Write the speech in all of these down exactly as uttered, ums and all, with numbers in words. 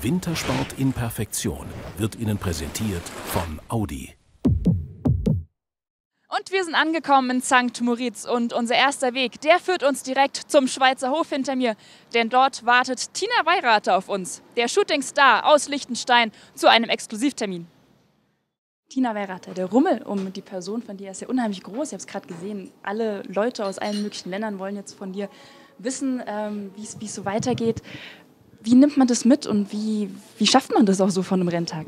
Wintersport in Perfektion wird Ihnen präsentiert von Audi. Und wir sind angekommen in Sankt Moritz und unser erster Weg, der führt uns direkt zum Schweizer Hof hinter mir. Denn dort wartet Tina Weirater auf uns, der Shootingstar aus Liechtenstein, zu einem Exklusivtermin. Tina Weirater, der Rummel um die Person von dir ist ja unheimlich groß. Ich habe es gerade gesehen, alle Leute aus allen möglichen Ländern wollen jetzt von dir wissen, ähm, wie es so weitergeht. Wie nimmt man das mit und wie, wie schafft man das auch so von einem Renntag?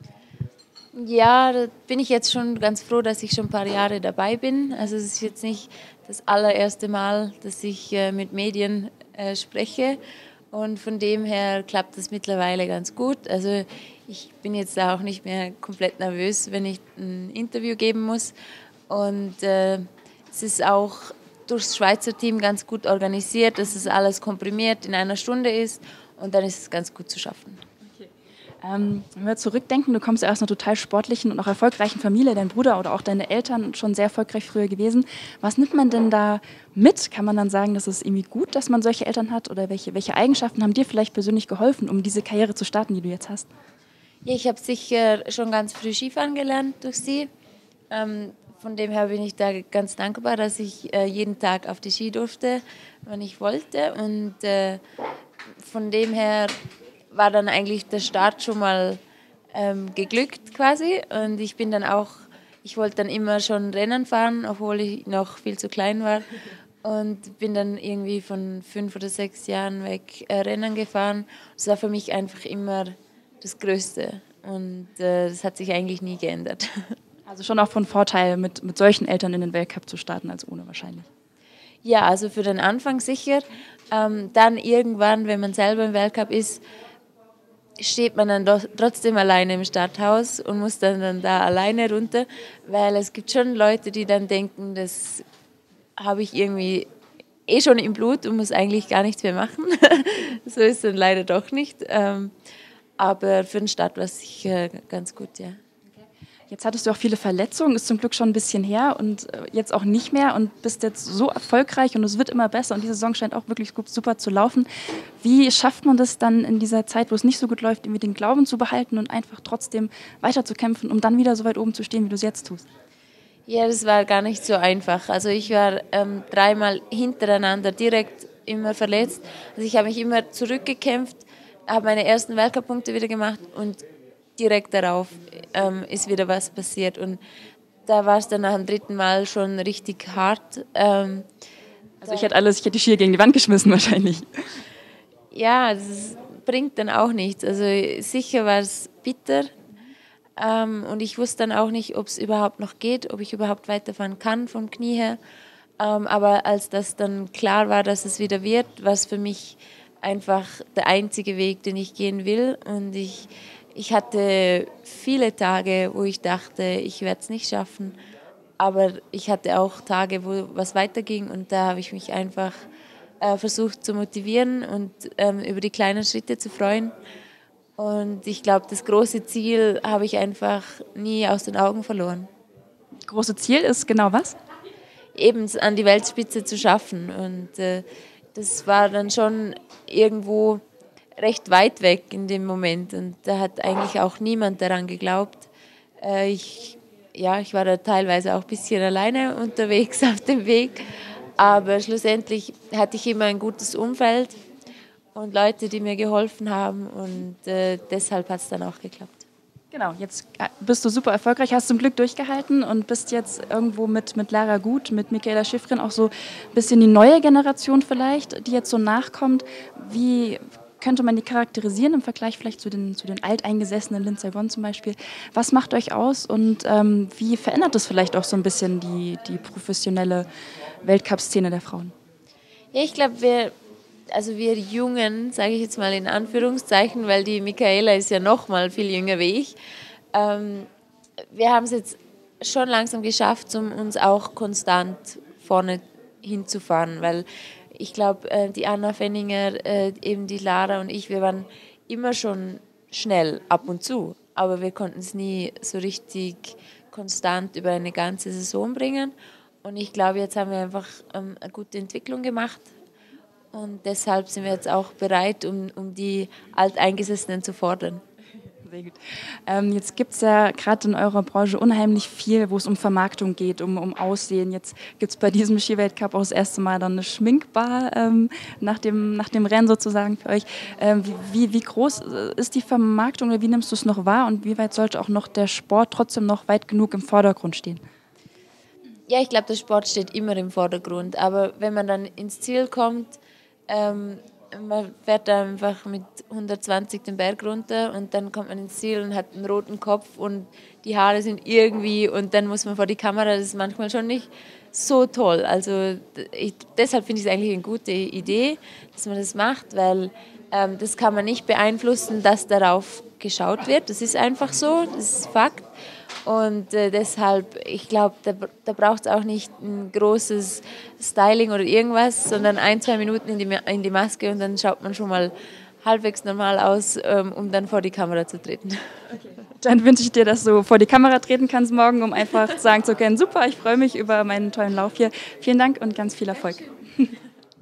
Ja, da bin ich jetzt schon ganz froh, dass ich schon ein paar Jahre dabei bin. Also es ist jetzt nicht das allererste Mal, dass ich äh, mit Medien äh, spreche. Und von dem her klappt das mittlerweile ganz gut. Also ich bin jetzt auch nicht mehr komplett nervös, wenn ich ein Interview geben muss. Und äh, es ist auch durchs Schweizer Team ganz gut organisiert, dass es alles komprimiert in einer Stunde ist. Und dann ist es ganz gut zu schaffen. Ähm, wenn wir zurückdenken, du kommst ja aus einer total sportlichen und auch erfolgreichen Familie, dein Bruder oder auch deine Eltern schon sehr erfolgreich früher gewesen. Was nimmt man denn da mit? Kann man dann sagen, dass es irgendwie gut, dass man solche Eltern hat? Oder welche, welche Eigenschaften haben dir vielleicht persönlich geholfen, um diese Karriere zu starten, die du jetzt hast? Ja, ich habe sicher schon ganz früh Skifahren gelernt durch sie. Ähm, von dem her bin ich da ganz dankbar, dass ich äh, jeden Tag auf die Ski durfte, wann ich wollte. Und äh, von dem her war dann eigentlich der Start schon mal ähm, geglückt quasi. Und ich bin dann auch, ich wollte dann immer schon Rennen fahren, obwohl ich noch viel zu klein war. Und bin dann irgendwie von fünf oder sechs Jahren weg äh, Rennen gefahren. Das war für mich einfach immer das Größte. Und äh, das hat sich eigentlich nie geändert. Also schon auch von Vorteil, mit, mit solchen Eltern in den Weltcup zu starten, als ohne wahrscheinlich. Ja, also für den Anfang sicher. Ähm, dann irgendwann, wenn man selber im Weltcup ist, steht man dann doch trotzdem alleine im Starthaus und muss dann, dann da alleine runter, weil es gibt schon Leute, die dann denken, das habe ich irgendwie eh schon im Blut und muss eigentlich gar nichts mehr machen. So ist es dann leider doch nicht. Ähm, aber für den Start war es sicher ganz gut, ja. Jetzt hattest du auch viele Verletzungen, ist zum Glück schon ein bisschen her und jetzt auch nicht mehr und bist jetzt so erfolgreich und es wird immer besser und diese Saison scheint auch wirklich super zu laufen. Wie schafft man das dann in dieser Zeit, wo es nicht so gut läuft, irgendwie den Glauben zu behalten und einfach trotzdem weiterzukämpfen, um dann wieder so weit oben zu stehen, wie du es jetzt tust? Ja, das war gar nicht so einfach. Also ich war ähm, dreimal hintereinander direkt immer verletzt. Also ich habe mich immer zurückgekämpft, habe meine ersten Weltcup-Punkte wieder gemacht und direkt darauf ähm, ist wieder was passiert. Und da war es dann nach dem dritten Mal schon richtig hart. Ähm, also ich hätte alles, ich hätte die Skier gegen die Wand geschmissen wahrscheinlich. Ja, das bringt dann auch nichts. Also sicher war es bitter. Ähm, und ich wusste dann auch nicht, ob es überhaupt noch geht, ob ich überhaupt weiterfahren kann vom Knie her. Ähm, aber als das dann klar war, dass es wieder wird, war es für mich einfach der einzige Weg, den ich gehen will. Und ich Ich hatte viele Tage, wo ich dachte, ich werde es nicht schaffen. Aber ich hatte auch Tage, wo was weiterging und da habe ich mich einfach äh, versucht zu motivieren und ähm, über die kleinen Schritte zu freuen. Und ich glaube, das große Ziel habe ich einfach nie aus den Augen verloren. Das große Ziel ist genau was? Eben an die Weltspitze zu schaffen. Und äh, das war dann schon irgendwo recht weit weg in dem Moment und da hat eigentlich auch niemand daran geglaubt. Äh, ich, ja, ich war da teilweise auch ein bisschen alleine unterwegs auf dem Weg, aber schlussendlich hatte ich immer ein gutes Umfeld und Leute, die mir geholfen haben und äh, deshalb hat es dann auch geklappt. Genau, jetzt bist du super erfolgreich, hast zum Glück durchgehalten und bist jetzt irgendwo mit, mit Lara Gut, mit Michaela Schifrin auch so ein bisschen die neue Generation vielleicht, die jetzt so nachkommt. Wie könnte man die charakterisieren im Vergleich vielleicht zu den, zu den alteingesessenen Lindsey Vonn zum Beispiel? Was macht euch aus und ähm, wie verändert das vielleicht auch so ein bisschen die, die professionelle Weltcup-Szene der Frauen? Ja, ich glaube, wir, also wir Jungen, sage ich jetzt mal in Anführungszeichen, weil die Michaela ist ja noch mal viel jünger wie ich, ähm, wir haben es jetzt schon langsam geschafft, um uns auch konstant vorne hinzufahren, weil ich glaube, die Anna Fenninger, eben die Lara und ich, wir waren immer schon schnell ab und zu, aber wir konnten es nie so richtig konstant über eine ganze Saison bringen. Und ich glaube, jetzt haben wir einfach eine gute Entwicklung gemacht Und deshalb sind wir jetzt auch bereit, um, um die Alteingesessenen zu fordern. Sehr gut. Ähm, jetzt gibt es ja gerade in eurer Branche unheimlich viel, wo es um Vermarktung geht, um, um Aussehen. Jetzt gibt es bei diesem Skiweltcup auch das erste Mal dann eine Schminkbar ähm, nach, dem, nach dem Rennen sozusagen für euch. Ähm, wie, wie groß ist die Vermarktung oder wie nimmst du es noch wahr und wie weit sollte auch noch der Sport trotzdem noch weit genug im Vordergrund stehen? Ja, ich glaube, der Sport steht immer im Vordergrund, aber wenn man dann ins Ziel kommt, ähm, man fährt da einfach mit hundertzwanzig den Berg runter und dann kommt man ins Ziel und hat einen roten Kopf und die Haare sind irgendwie und dann muss man vor die Kamera, das ist manchmal schon nicht so toll. Also ich, deshalb finde ich es eigentlich eine gute Idee, dass man das macht, weil ähm, das kann man nicht beeinflussen, dass darauf geschaut wird. Das ist einfach so, das ist Fakt. Und äh, deshalb, ich glaube, da, da braucht es auch nicht ein großes Styling oder irgendwas, sondern ein, zwei Minuten in die, in die Maske und dann schaut man schon mal halbwegs normal aus, ähm, um dann vor die Kamera zu treten. Okay. Dann wünsche ich dir, dass du vor die Kamera treten kannst morgen, um einfach sagen zu können, super, ich freue mich über meinen tollen Lauf hier. Vielen Dank und ganz viel Erfolg.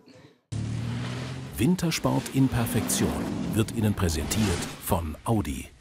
Wintersport in Perfektion wird Ihnen präsentiert von Audi.